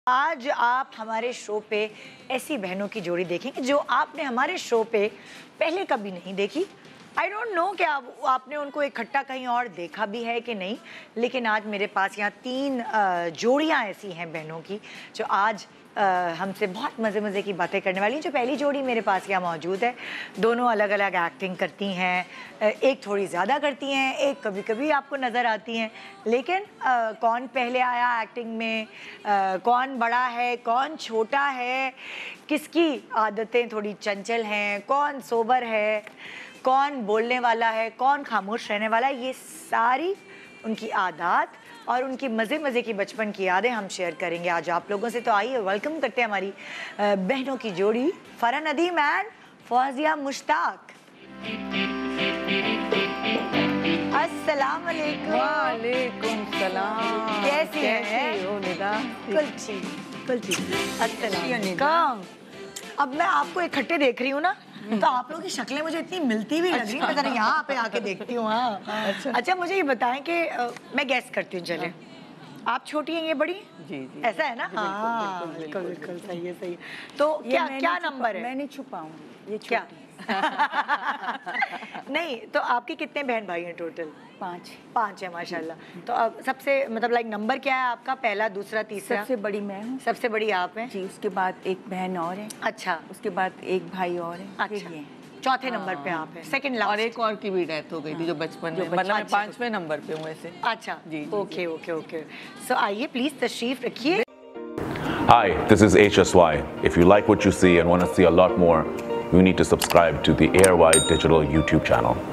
आज आप हमारे शो पे ऐसी बहनों की जोड़ी देखेंगे जो आपने हमारे शो पे पहले कभी नहीं देखी। आई डोंट नो कि आपने उनको इकट्ठा कहीं और देखा भी है कि नहीं, लेकिन आज मेरे पास यहाँ तीन जोड़ियाँ ऐसी हैं बहनों की जो आज हमसे बहुत मज़े की बातें करने वाली हैं। जो पहली जोड़ी मेरे पास यहाँ मौजूद है, दोनों अलग अलग एक्टिंग करती हैं, एक थोड़ी ज़्यादा करती हैं, एक कभी कभी आपको नज़र आती हैं, लेकिन कौन पहले आया एक्टिंग में, कौन बड़ा है कौन छोटा है, किसकी आदतें थोड़ी चंचल हैं, कौन सोबर है, कौन बोलने वाला है, कौन खामोश रहने वाला है, ये सारी उनकी आदत और उनकी मज़े की बचपन की यादें हम शेयर करेंगे आज आप लोगों से। तो आइए वेलकम करते हैं हमारी बहनों की जोड़ी फरह नदीम एंड फौजिया मुश्ताक। अस्सलाम वालेकुम। वालेकुम सलाम। कैसी हैं? कुलची। अस्सलाम वालेकुम। अब मैं आपको इकट्ठे देख रही हूँ ना, तो आप लोगों की शक्लें मुझे इतनी मिलती हुई लग रही है। मैं जरा यहाँ पे आके देखती हूँ। हाँ अच्छा, मुझे ये बताएं कि मैं गैस करती हूँ। चले, आप छोटी हैं, ये बड़ी हैं? जी। ऐसा है ना? हाँ बिल्कुल सही है। तो क्या नंबर है? मैं नहीं छुपाऊंगी। ये क्या नहीं, तो आपके कितने बहन भाई हैं टोटल? 5 है माशाल्लाह। तो अब सबसे मतलब लाइक नंबर क्या है आपका? पहला, दूसरा, तीसरा? सबसे बड़ी मैं हूँ। सबसे बड़ी आप हैं जी। उसके बाद एक बहन और है। अच्छा। उसके बाद एक भाई और है। अच्छा, चौथे नंबर पे आप हैं, सेकंड लास्ट। और एक और की भी डेथ हो गई थी जो बचपन में, मतलब मैं 5वें नंबर पे हूँ ऐसे। अच्छा जी। ओके। सो आइए प्लीज तशरीफ रखिए। Hi, this is HSY. If you like what you see and want to see a lot more, you need to subscribe to the AirY Digital YouTube channel.